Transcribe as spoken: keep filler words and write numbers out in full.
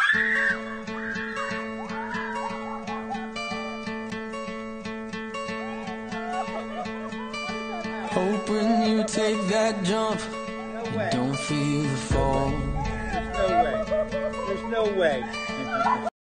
Hope when you take that jump, No you way. don't feel the fall. There's no way. There's no way.